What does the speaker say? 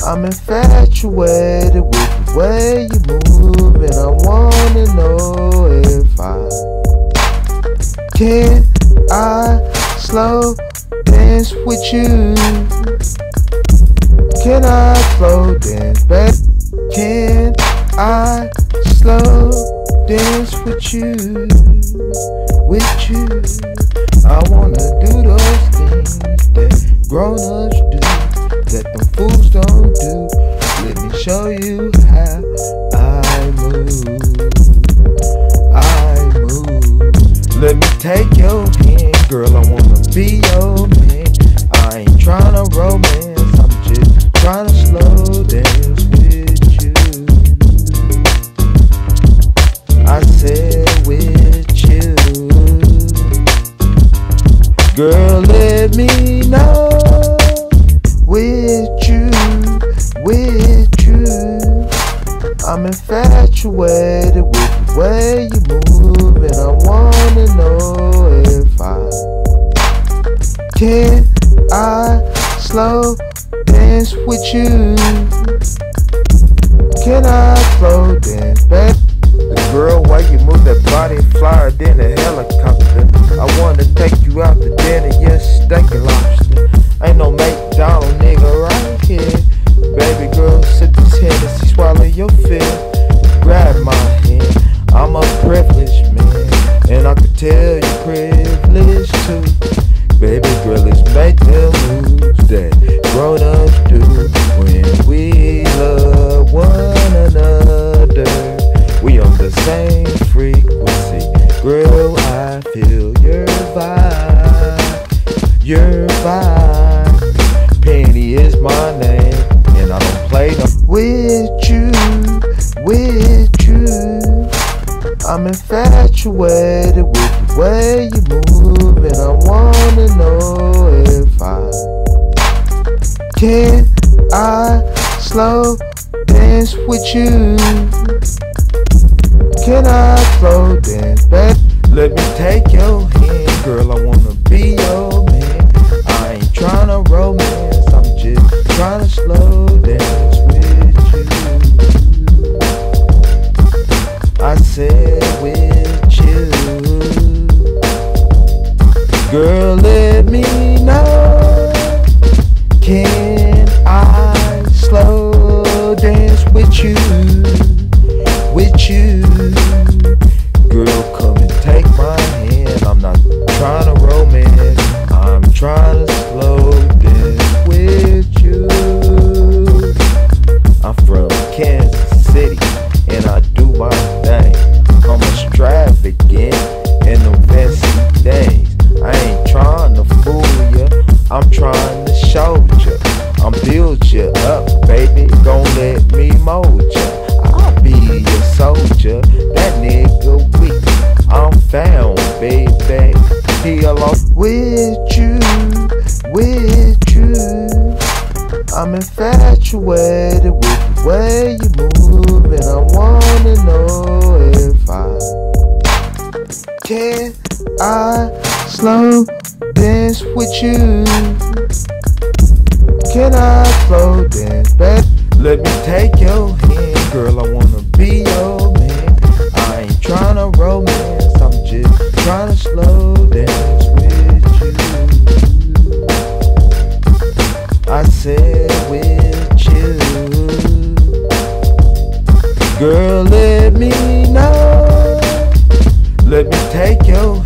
I'm infatuated with the way you move, and I wanna know if can I slow dance with you? Can I slow dance, babe? Can I slow dance with you? With you, I wanna do those things that grown-ups do, that them fools don't do. Let me show you how I move. Let me take your hand, girl, I wanna be your man. I ain't tryna romance, I'm just tryna slow dance with you. I said with you. Girl, let me know with you. I'm infatuated with the way you move, and I wanna know if can I slow dance with you? Can I slow dance, babe? Girl, why you move that body flyer than a helicopter? I wanna take you out to dinner, yes, steak and lobster. Ain't no McDonald's nigga right here. Baby girl, sip this Hennessy, swallow your fear. Grab my hand, I'm a privileged man, and I can tell you privileged too. Baby girl, let's make the moves that grown-ups do when we love one another. We on the same frequency, girl, I feel your vibe, your vibe. Penny is my name, and I don't play no with you. I'm infatuated with the way you move, and I wanna know if can I slow dance with you? Can I slow dance, babe? Let me take your hand, girl, I wanna be your man. I ain't tryna romance, I'm just tryna slow dance with you. I said with you. Girl, let me know. Can I slow dance with you? With you. Girl, come and take my hand. I'm not trying to romance, I'm trying to slow dance with you. I'm from Kansas City, and I do my thing. I'm extravagant in them fancy days. I ain't trying to fool ya, I'm trying to show ya. I'm build ya up, baby, gon' let me mold ya. I'll be your soldier, that nigga weak. I'm found, baby, he alone with you. I'm infatuated with the way you move, and I wanna know if can I slow dance with you? Can I slow dance, babe? Let me take your hand, girl, I wanna be your man. I ain't tryna romance, I'm just tryna slow dance with you. I said with you. Girl, let me know. Let me take your